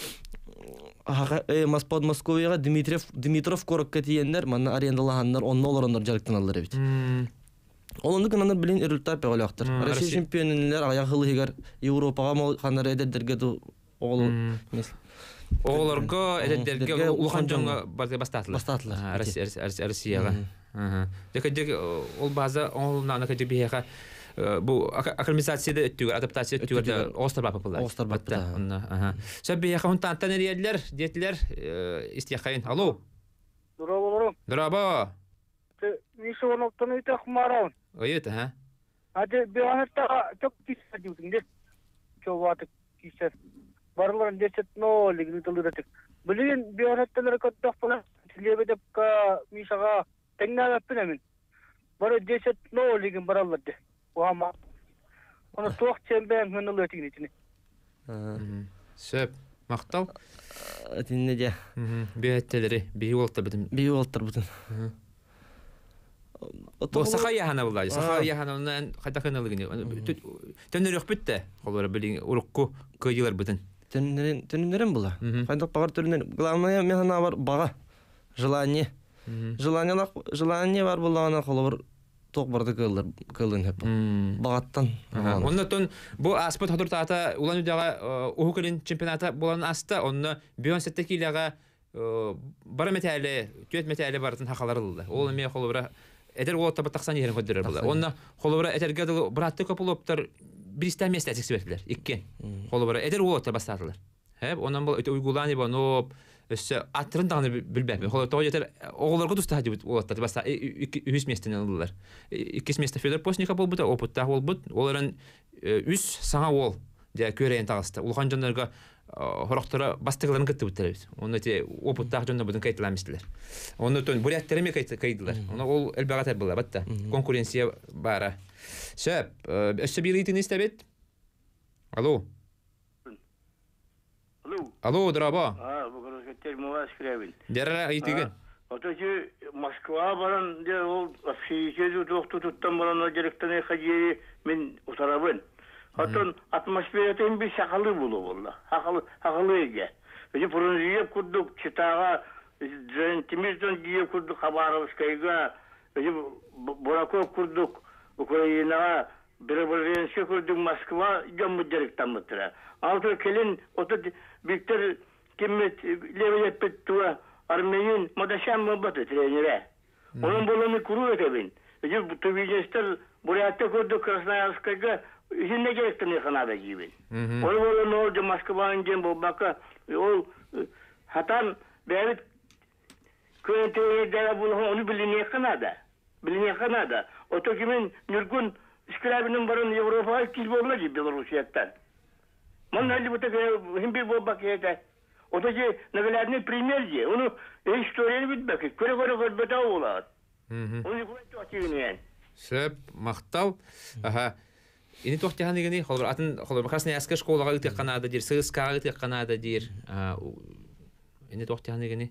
Ага, мас под Москвага Дмитриев, Дмитров корокка тиендер, мана арендалагандар, онно олорондар жарыктаналар бит. Олонду канандар билин результат бегалактыр. Россия чемпионлар аяк хылыгар Европага мол ханар эдердерге ду оглу мес. Оглорго эдердерге улхан жонго бастатылар. Бастатылар. Россияга. Ага. Декедек ол база олнана кеде бияга bu aklimatizasiyada ötüyor, adaptasiya ötüyor da Oğuzlar yapıplar. Oğuzlar yapıplar. Aha. Şöyle yakın tantan nereydiler, diyettiler, istiyakayın. Alo. Bravo. Bravo. Nişe onu tanı itak maran. Evet ha. Hadi bir anıtta çok pis diyorsun de. Çok vaat kisler. Varlar deset no ligin tuludatık. Bilin bir anıttalar katak falan. Silebede ka mişaga teknar yapın emin. Bara deset no ligin barallar de. Ama onu toq çemben hınılı ötüğün içine. Söp, maqtal. Dinle de. Bir etteleri, bir yolta bitim. Bir yoltar bütün. Bu saqa yahana bulayı. Saqa yahana ondan qayda hınılı gini. Tönür yok bitti. Olara bilin urukku kıyılar bitin. Tönürün, tönürün bula. Qayda bağır tönürün. Главное механа var bağa. Желание. Желание, желание var bulana kolor. Тоқ барды кылыр кылын хеп. Багаттан. Оннотон бу аспорт хатуртата улан үдәгә ухукелин чемпионаты булган аста, онны бионсетте киләгә бара метәле, төт метәле барын хакаларылды. Ол эме холобра эдер ол таба таксан ерен көдөрөр була. Онны холобра эдерге братты көпулоптар бир истә месте сексберлер. Иккен. Холобра эдер ол таба бастадылар. Хеп, оннан бул уйгуланы боноп Össe atırın dağını bilbəm. Xola toğa yeter oğullarga dusta hadi olatdı. Basta üç местен aldılar. İkisi месте Fedor Posnikov oldu, oputda oldu. Onların üç sana ol. же көрейін тағысты. Улхан жонларға хорақтары бастығыларын кітті бұттарабыз. Оны те опыттағы жонлар бұдың кайтыламыстылар. Оны төн буряттарыме кайдылар. Оны ол әлбәғат әрбіла, батта. Конкуренция бара. Сөп, өссі бір итін істәбет? Алло. Алло. Алло, драба. А, бұғырыз кеттер мұға скірәбін. Дәрі айтыгын. Оточи Москва баран, де ол общежитие доқты тұттан баран, о директорный хадири мен ұтарабын. Атын атмосфератың бір сақалы болу болды. Хақалы еге. Өте Пұрынжиеп күрдік, Читаға, Тимирден жиеп күрдік, Хабаровскайға, өте Бураков күрдік, Украинаға, Береберенске күрдік, Москва, жамы директан мұттыра. Алты келін, оты Виктор Кеммет Левелеп беттуа, Арменин Мадашан мұбаты тренері. Оның болуны күру өтебін. Өте Тувинестер Бурятты күрдік, Красноярскайға, Üzünne gerektiğini kanada gibi. O yolu ne oldu Moskva'nın cem bu baka o hatan böyle köyünde de bunu onu biliniyor kanada. Biliniyor kanada. O to kimin nürgün İskilabinin varın Avrupa'ya kiz bolma gibi Belarus'tan. Man hali bu tek hem bir bu bakiyete. O da ki nevelerinin primerci. Onu historiyeni bitmek. Köre köre köre beta olar. Onu kullanıcı açığını. Söp maqtal. Aha. Ini tuh jahan ini, kalau atan kalau makasnya asker sekolah itu Kanada dir, sekolah itu Kanada dir. Ini tuh jahan ini.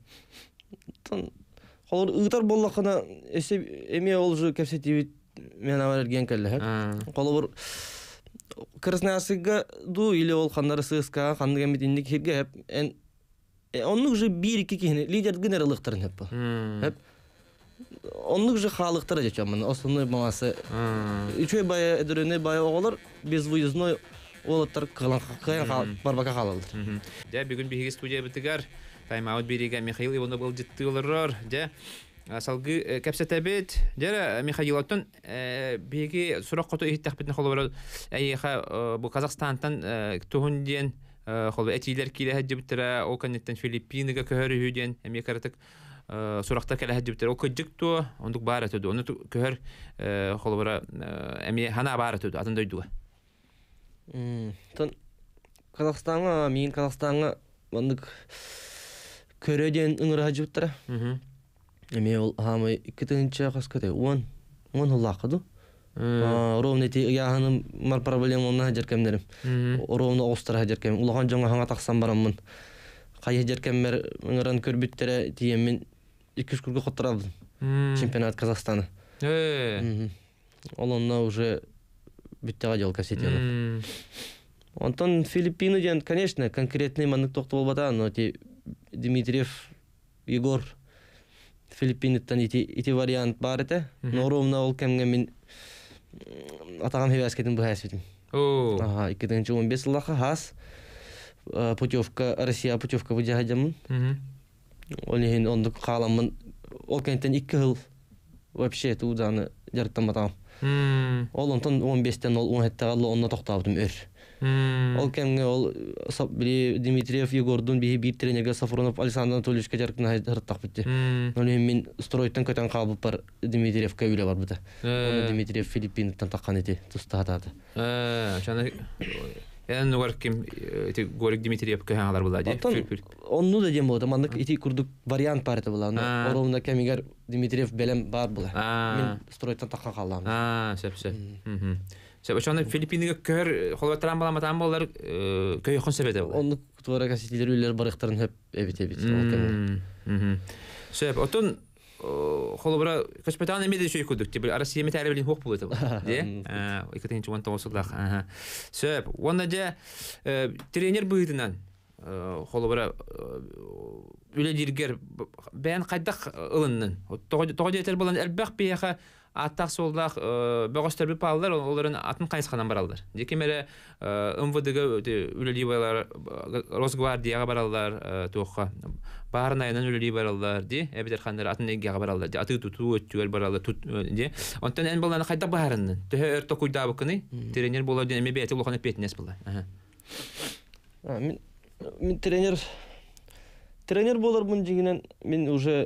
Kalau ıtar bollakana ese eme olju kapsetivi men avergen kelle. Kalau bir Krasnoyarskga du ile ol kanları sekolah kandıgan mitindik hege hep en onun уже bir iki kihine lider generallıktırın hep. Hep Onun же халыктар жачамын. Основной масса. Үчөй бая эдөрөне бая оголор без выездной олоттар кылан барбака калалар. Да, бүгүн биги студия битигер. Тайм-аут бириге Михаил Иванов был життылар. Да. Салгы кепсетебет. Да, Михаил оттон биги сурак кото ихтахбитне холор. Айха бу Казакстантан тугунден холо этилер киле хаҗибтера, о канеттен Филиппинага көрүден, эмекартык сурактар келе хаҗибтера. О көҗүктө, ондук бара төдү. Оны көр холора эми хана бара төдү. Атын дойдуга. М. Тон Казакстанга, мен Казакстанга ондук көрөден ыңыр хаҗибтера. Мм. Эми ол хамы икинчи хаскате он он лакыды. Ровно те яһаным мар проблеманы хаҗеркемнерим. Ровно остра хаҗеркем. Улаган жаңа хаңа таксам бараммын. Кайы хаҗеркеммер ыңыран көрбүттере диемен iki üç күргө котторабыз. Чемпионат Казахстана. Э. Олонна уже биттега жол касетелер. Антон Филиппины ден, конечно, конкретный мандык токто болбата, но те Дмитриев Егор Филиппиниттан ити ити вариант бар эте. Но ровно ол кемге мен атагам хеваскетин бу хасбитим. О. Ага, iki bin on beş лаха хас путевка Россия путевка выжагадым. Мм. Олеген ондук каламын. Ол кенттен iki жыл вообще туданы жартаматам. Мм. Ол онтон on beşten ол on yedi галлы онна токтабдым өр. Мм. Ол кемге ол били Дмитриев Егордун бии бир тренерге Сафронов Александр Анатольевичке жаркына хартак битти. Олеген мен стройтан көтөн калып бар Дмитриевке үйлө бар буда. Оны Дмитриев Филиппинден таккан эти тустатады. Э, жана Эн уарким эти горик Дмитриевке хаңалар булади. Онну да дем болду. Мандык ити курдук вариант бар эте була. Оровна кемигер Дмитриев белем бар була. Мен стройтан таккан калам. А, сеп-сеп. Мм. Сеп очаны Филиппинге көр холбатран балама там болар көйхөн себеде була. Онну туура касетилер үйлер барыктарын хеп эбит-эбит. Мм. Сеп отун холбара каспетан эмеде шөй күдүк. Тибир Россия металебин хок болот була. Де? А, экинчи он тогузлак. Ага. Сеп, онда же тренер быйдынан холбара үледиргер бен кайдак ылыннын. Тогы жетер болан элбак бияха аттак солдак бөгөстөр бир палдар, олорун атын кайсыканан баралдар. Декемере МВДге үлели байлар, Росгвардияга баралдар, тоокка. Барын айынан үлели баралдар, ди. Эбитер хандар атын эгеге баралдар. Аты тутуу өттүгөр баралдар, тут, ди. Онтон эн баланы кайда барынын. Тө өртө куйдабы кыны. Тренер болор дене мебети улганы петнес булар. Ага. А, мен мен тренер тренер болормун жигинен мен уже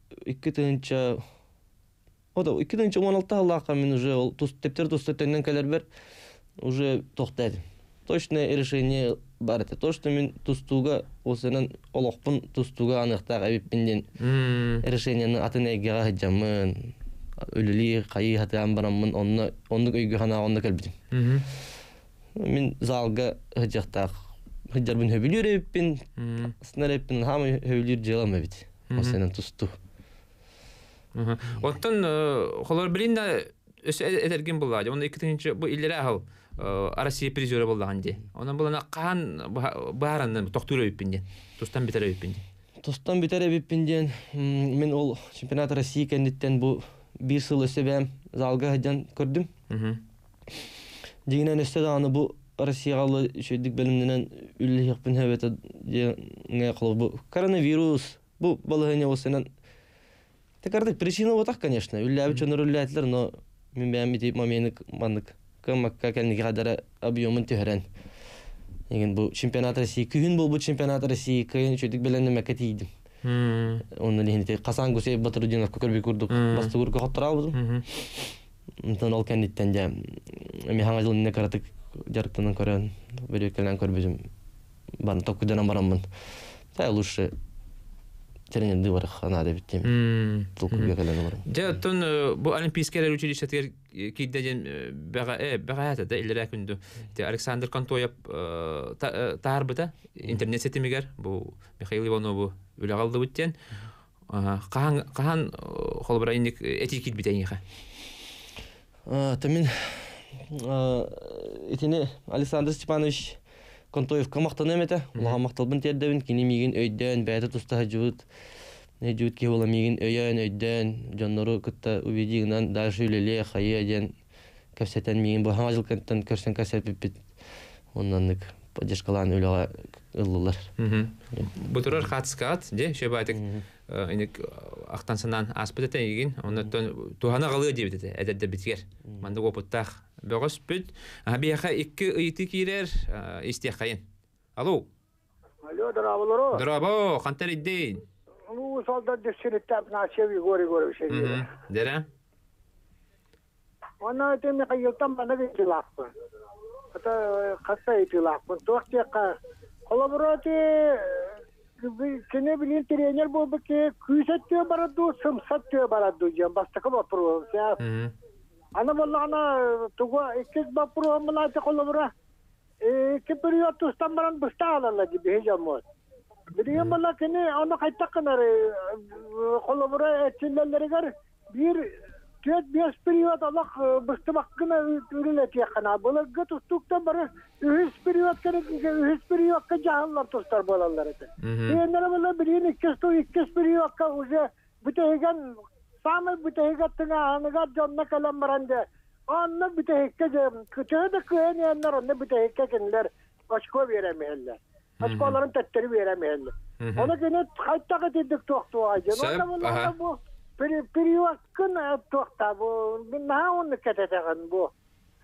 iki O da iki bin on altı лака мен уже ол тептер тустаттан келер бер уже токтады. точное решение бар это. То, что мен тустуга осынан олоқпын тустуга анықтақ әбіппенден решениені атынайгеға хаджамын, өлілі қайы хатыған барамын, онны өйгі хана онны кәлбідім. Мен залға хаджақтақ хаджарбын хөбілер әбіппен, сынар әбіппен хамы хөбілер жылам әбіт. Осынан тусту. Оттан холор билин да өс этерген булады. Оны икенче бу иллер ахыл Россия призеры булган ди. Онан булана кан баранын токтуры өппинден. Тустан битер өппинден. Тустан битер өппинден. Мен ол чемпионат Россия кендиттен бу бир жыл өсөбөм залга хаджан көрдүм. Дигинен өстө аны бу Россияга шөйдүк белимден үлли якпын хөбөтө не кылып бу коронавирус бу балыгыны осынан текардык причина вот так, конечно. Үлләбе чөнөр үлләтләр, но мен бәм дип моменик мандык. Кымакка кәнниге кадәр объемын төһәрән. Еген бу чемпионат России күн бул бу чемпионат России кыйын чөйдүк белән мәкәт идем. Оны ленте Касан Гусей Батрудинов көрбе күрдүк. Бастыгырга хаттыра булдым. Онтан ал кәнниттән дә мен хаңа жыл не каратык жарыктан көрән. Бер екелән көрбөзем. Бан токудан барамын. Та лучше тренерді бар хана деп биттем. Толкуга келени бар. Ja тон бу олимпийское училищетер кийден бага э бага да илера күндү. Те Александр Контоев тарбыта интернет сетемигер бу Михаил Иванов үле калды биттен. Кахан кахан холбрайник этикит битенеха. А тамин этине Александр Степанович Контоев камактан эмете, улага макталбын тердебин, кини миген өйдөн, бәйті туста жуут, не жуут ке ола миген өйөн өйдөн, жоннору кытта увидигнан дальше үлеле, хайы әден, көпсетен миген бұл хаңа жыл кенттен көрсен көсет биппит, оннаннык поддержкалан үлеға ыллылар. Бұтырыр қатыскат, де, шөбі айтық, ақтансынан аспыт әтен еген, оннаттан туғана қалығы дебетеді, әдәдді бітгер, мандық опыттақ. Бөгөс бүт. Бияха икки ыйты кирер истек кайын. Алло. Алло, драво. Драво, кантер иддейн. Ну, солдат деширеттап на шеви гори гори шеви. Дера? Она это мне кайылтам бана гитилакпы. Это каса итилакпы. Тохтека коллаборати кене билин тренер болбу ке күсөттө бараду, сымсаттө бараду жан бастакы вопрос. Ana vallahi tuğa ikiz bapuru amla çakolabura. İki periyot ustambaran bıstağlarla gibi hecamot. Biriyem vallahi kene ana kaytakkanar kolabura etçillerleri gar bir tüet beş periyot Allah bıstı bakkına ürület yakana. Böyle gıt ustukta bara ühüs periyot kene ühüs periyot ka cahallar tostar bolallar ete. Diyenlere vallahi biriyin ikiz tu ikiz periyot ka uze bütehegen Samay bitehigatına anagat jonna kalam barande. Anna bitehikke küçüğde kıyanlar anna bitehikke kendiler aşko veremeyenler. Aşkoların tetteri veremeyenler. Ona gene kayıtta gittik toktu acı. Ona bu periyakın tokta bu. Binha onu ketetegan bu.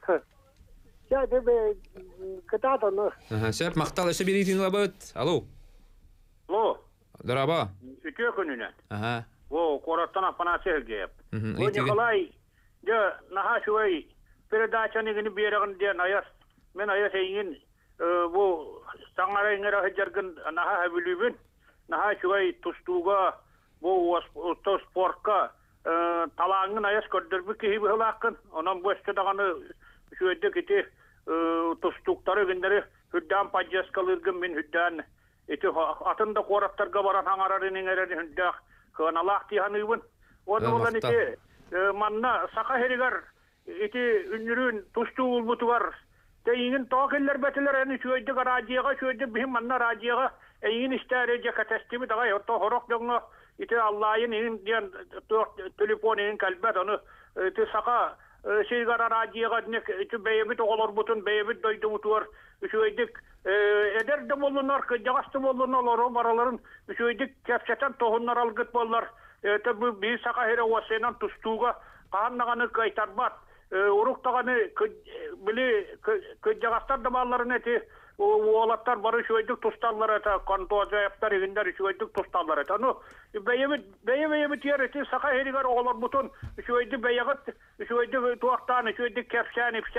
Ya de be kıtada onu. Sep maktal işe biritin labıt. Alo. Alo. Daraba. İki gününe. Aha. Во, коротана панасергеп. Во Николай, я наха шуй передача нигни береган де наяс. Мен аяс эйин во саңара ингера хаджарган наха хабилүбүн. Наха шуй тустуга во то спортка талаңын аяс көрдөрбү ки хылакын. Онан бөстө даганы шуйде кити тустуктары гендери хүддан паджаскалыргын мен хүддан эти атында кораттарга баран хаңарарын ингерен хүддак Kanalakti hanıbın. Onu olan iti manna saka herigar iti ünürün tuştu ulbutu var. Teyin tokeller beteler eni şöyle garajiga şöyle bir manna rajiga eyin istare katestimi daha yoto horok donga iti Allah'ın in diyen telefonun kalbet onu iti saka şey garajiga ne iti beyebit olur butun beyebit doydu mutuvar şöyle eder de bolunlar ki jagastı bolunlar o baraların şöyle kepçeten tohunlar algıt bollar tabi bir saka here wasenan tustuga kannaganı kaytarbat uruktağını bili jagastar da balların eti oğlatlar barı şöyle tustallar eta kantoza yaptar eginler şöyle tustallar eta no beyebit beyebit yer eti saka herigar oğlar butun şöyle beyagıt şöyle tuaktan şöyle kepçen ipşen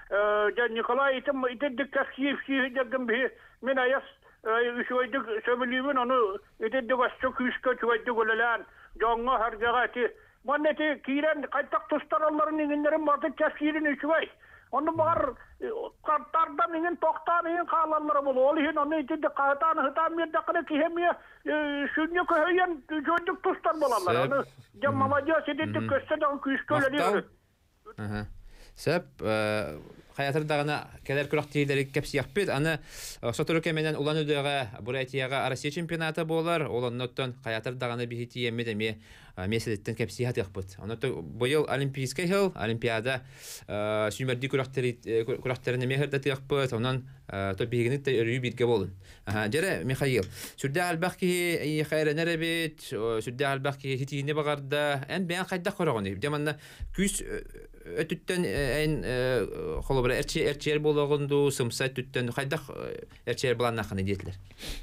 Can Nikolay itim itedik kaskiyevski degim bir men ayas şoydik sömülüğün onu itedik asçı küskö çöydük olalan jonga harcagati. Manneti kiren kaytak tustaralların inginlerin batı kaskirin üçvay. Onu var kartarda minin toktan in kalanları bulu. Olihin onu itedik kaytan hıtam yedakını kihemiye şunyu köhöyen çöydük tustar bolanlar. Onu jamamaca itedik kösteden küskö öleliyor. Сәп, хаятыр дағына кәлер күрәк тейдері кәпсі яқпет. Аны сотыры кәменен ұлан өдіға Буратияға Россия чемпионаты болар. Оланнаттан хаятыр дағына бейті емеді ме меселеттен кәпсі яқпет яқпет. Оннатты бұйыл олимпийский хыл, олимпиада сүймерді күрәктеріне мехірді яқпет. Онан то бейгінік те үрі бейдге болын. Жәрі, Михаил, сүрді әлбәқ ке қайрэнер әбет, сүрді әлбәқ ке хитиіне бағарда, ән бәйін қайдақ қорағын. Деманна күз өтүттен эн холобра эрчи эрчер болгонду сымса түттен кайдак эрчер булан наханы детилер.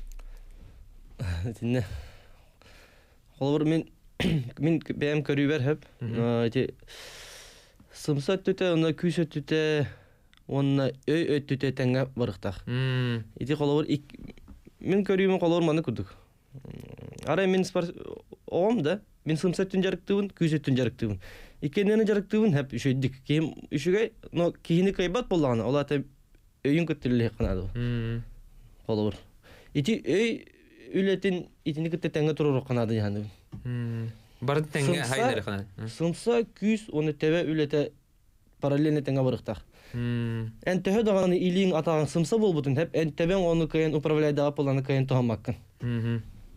Тинне. Холобра мен мен бем көрүбер хеп. Эти сымса түтө аны күз өтүтө онна өй өтүтө теңге барыктак. Эти холобра мен көрүмөн холобра маны күдүк. Ара мен спар оом да мен сымса түн жарыктыбын, күз өтүн жарыктыбын. Икенені жарықтығын әп үшейдік. Кейім үшігай, но кейіні қайбат болағаны, ол ата өйін көттірілі қанады. Қолы бұр. Ити өй үлетін итіні күтті тәңі тұрыр қанады яны. Барын тәңі хайнары қанады. Сымса күз оны тәбе үлеті параллельні тәңі барықтақ. Ән тәхі дағаны илиң атаған сымса бол бұтын әп, ән тәбен оны көйін управляйда апыланы көйін тұғамаққын.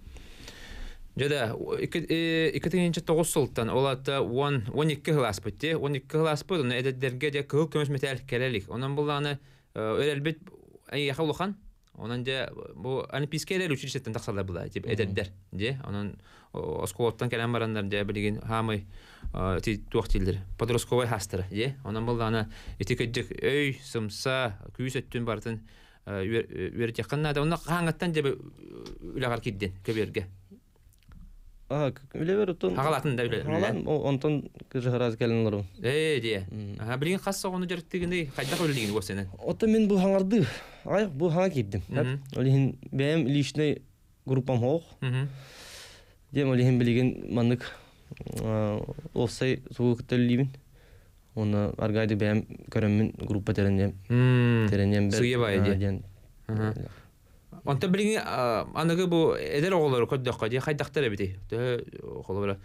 Жада, икетинче тогуз сылтан олата он эки класс битти. он эки класс бит, оны эдерге де көк көмөс металл келелик. Онан буланы өрелбит ай хавлухан. Онан же бу олимпийскийлер училищетен таксалар була, тип эдердер, же. Онан осколоттан келен барандар же билген хамы ти туактилдер. Подростковый хастыр, же. Онан буланы этикедик өй сымса күз өттүн бартын өрөт якыннада. Онан хаңаттан же үлөгөр кидден көбөргө. А, үлебер утун. Хагалатын да үлебер. Хагалан онтон кыжыгыраз келенлерим. Э, дие. Ага, билген хасса оны жарыктыгынды кайда көрүлдүгүн көрсөнөн. Ота мен бу хаңарды, ай, бу хаңа кирдим. Олихин бем личный группам хок. Дем олихин билген мандык офсай суу көтөлүбүн. Оны аргайды бем көрөмүн группа теренем. Теренем бер. Суйбай дие. Ага. Онта билген аныгы бу эдер оголор көддөккө же кайдактар эбити. Тө холобра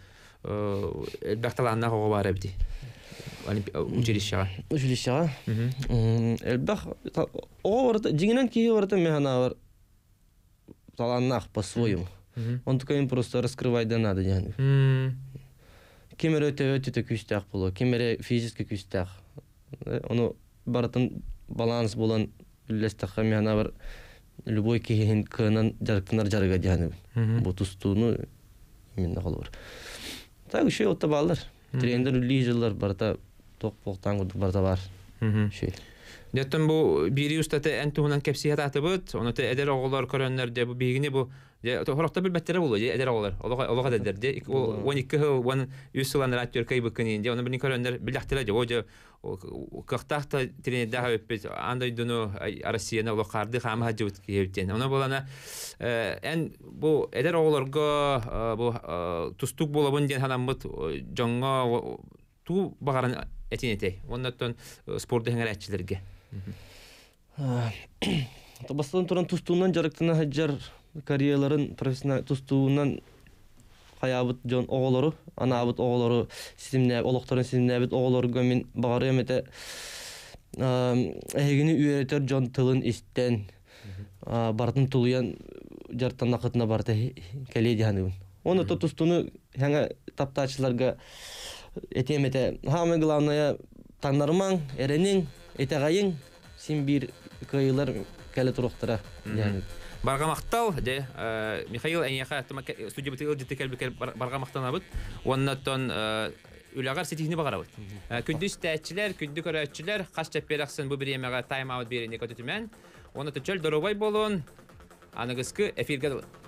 э бакталанна кого бар эбити. Училищага. Училищага. Элбах оорта жигинен ки оорта механа бар. Таланнах по-своему. Он такой просто раскрывать надо, яны. Кемере өтө күстак боло, кемере физически күстак. Ону бартын баланс болан үлестакка механа бар. Любой киһин кынан жарыктынар жарыга дияны. Бу тустууну именно холор. Так уши отта балдар. Трендер үлли жылдар барта ток поктан гуд барта бар. Шей. Деттен бу бири устаты энтуунан кепсият атыбыт, оны те эдер оголор көрөннөрдө бу бигини бу хорокта билбеттере болу, эдер оголор. Олога олога дедерде. он эки жыл он үч жылдан раттер кайбыккын, оны бини көрөннөр билактеле же, ожо кактакта тренердага өппөт, андай дуну Россияны олокарды хама хаджыбыт кийептен. Оны болана эн бу эдер оголорго бу тустук болобун ден ханамбыт жоңго ту багарын этинете. Оннотон спорт деңгеречилерге. Табастан туран тустуунан жарыктына хаджар карьераларын профессионал тустуунан хаябыт жон оголору, анабыт оголору системне олокторун системне бит оголорго мен багары эмете эгини үйрөтөр жон тылын истен бартын тулуян жартан накытына барта келеди ханыбын. Оны то тустууну ханга таптачыларга этемете хамы главное танарман эренин этагайын син бир кыйлар келе туруктара yani баргамактал де Михаил Аньяха студия бител дитекел баргамактанабыт оннотон үлөгөр сетихини багарабыт күндүз тәчилер күндү көрөчүлөр кас чеппераксын бу бир эмеге тайм аут берине көтүтүмөн оны төчөл доробай болон аныгыскы эфирге